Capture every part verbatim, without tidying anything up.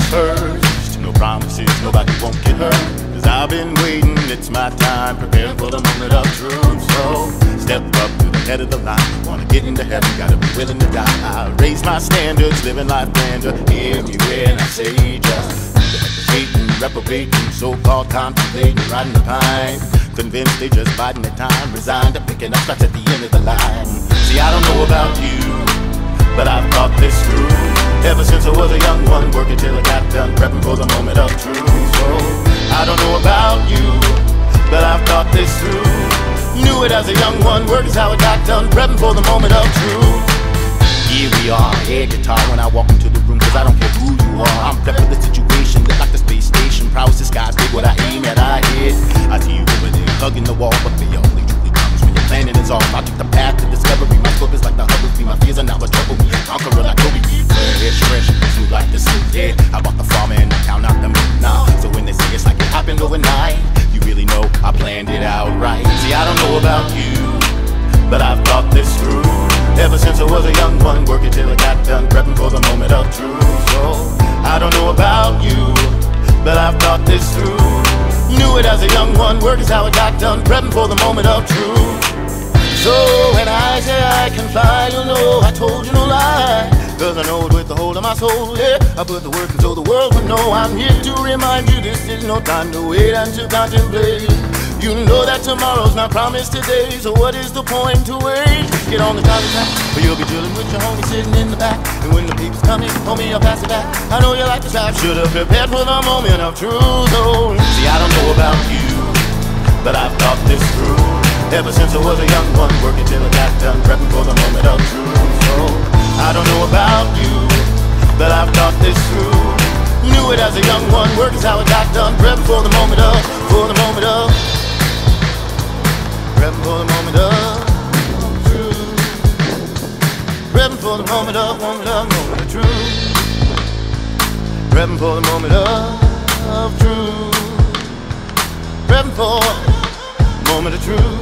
first. No promises, nobody won't get hurt. Cause I've been waiting, it's my time, preparing for the moment of truth. So step up to the head of the line. Wanna get into heaven, gotta be willing to die. I raise my standards, living life grander. Hear me when I say just hating, reprobating, so-called contemplating, riding the pine. Convinced they just biding their time, resigned to picking up scratch at the end of the line. See, I don't know about you, but I've thought this through ever since I was a young one, working till I got done, prepping for the moment of truth. So I don't know about you, but I've thought this through. Knew it as a young one, work is how it got done, prepping for the moment of truth. Here we are, air guitar when I walk into the room, cause I don't care who you are. I'm prepped for the situation, look like the space station. Prowess the sky, big what I aim at, I hit. I see you over there, hugging the wall, but the only truly comes when your planning is off. I took the path to discovery, my scope is like the Hubble Tree. My fears are now a trouble me, conqueror like Kobe. Fresh, fresh, smooth like the suit, yeah. I bought the farmer in the town, not the moon now. So when they say it's like it happened overnight, you really know I planned it out right. See, I don't know about you, but I've thought this through ever since I was a young one, working till I got done, prepping for the moment of truth. So I don't know about you, but I've thought this through. Knew it as a young one, work is how it got done, prepping for the moment of truth. So when I say I can fly, you know I told you no lie, cause I know it with the whole of my soul, yeah. I put the work so the world will know I'm here to remind you this is no time to wait and to contemplate. You know that tomorrow's not promised today, so what is the point to wait? Get on the driver's track, or you'll be drilling with your homie sitting in the back. And when the people's coming, homie, I'll pass it back. I know you like to drive, should've prepared for the moment of truth. Oh, see, I don't know about you, but I've thought this through ever since I was a young one, working till I got done, prepping for the moment of truth. So I don't know about you, but I've thought this through. Knew it as a young one, work is how it got done, prepping for the moment of, for the moment of. Prepping for the moment of truth. Prepping for the moment of, moment of, moment of truth. Prepping for the moment of, of truth. Prepping for the moment of truth.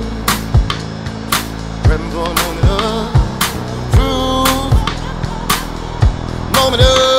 Prepping for the moment of truth. Moment of